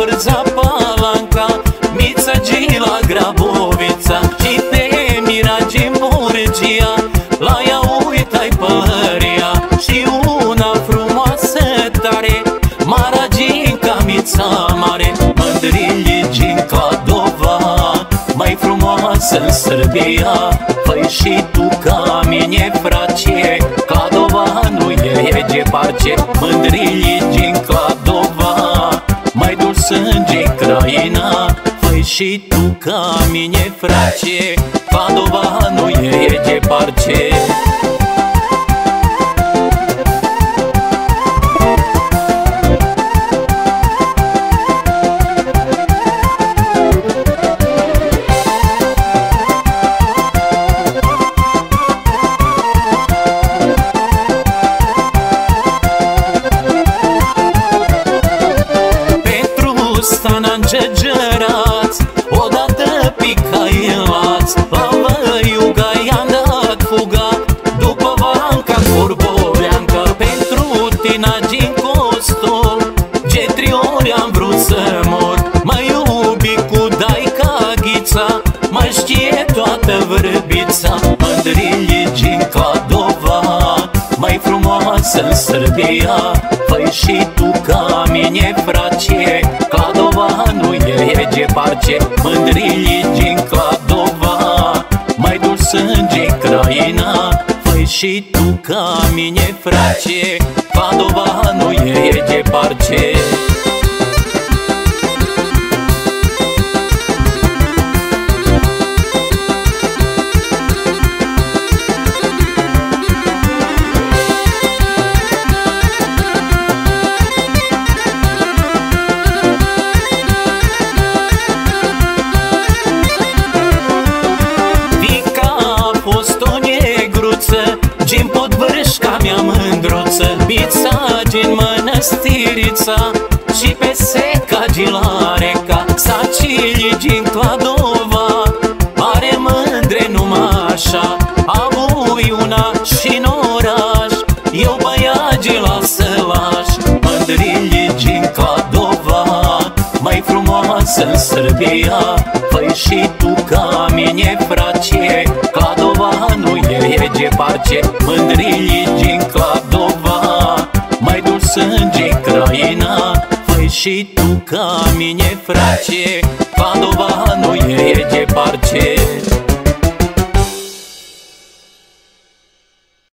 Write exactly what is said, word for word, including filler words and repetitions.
Vârza Palanca, Mițagi la Grabovița și te Miragi în Burgia, la ea uitai pălăria și una frumoasă tare, Maraginca Mița mare, Mândrilii din Cladova, mai frumoasă în Sârbia. Păi și tu ca mine, frate, Cladova nu e departe, Mândrilii din Cladova, mai dulce sânge Craina. Păi și tu ca mine, frate, Cladova nu e departe. Stana-n Gegeraț, odată picai în laț, la Văiuga i-am dat fuga, după Vanca Corboveancă, pentru tine din costul, ce triori am vrut să mor. Mă iubi cu Daica Ghița, mai știe toată Vârbița, Mândrilii din Cladova, mai frumoasă în Sârbia. Păi și tu ca mine, frate, Cladova nu e departe, Mândrilii din Cladova, mai dulce sânge Craina. Păi și tu ca mine, frate, Cladova nu e departe. Din Podvârșca mea mândruță, Bița din Mănăstirița și pe Seca din la Reca, Sacilii din Cladova, are mândre numai așa, avui una și-n oraș, eu băiagi la Sălaș, Mândrilii din Cladova, mai frumoasă în Sârbia. Păi și tu ca mine, frate, Cladova nu e departe, Mândrilii din Cladova, mai dulce sânge Craina. Păi și tu ca mine, frate, Cladova nu e departe.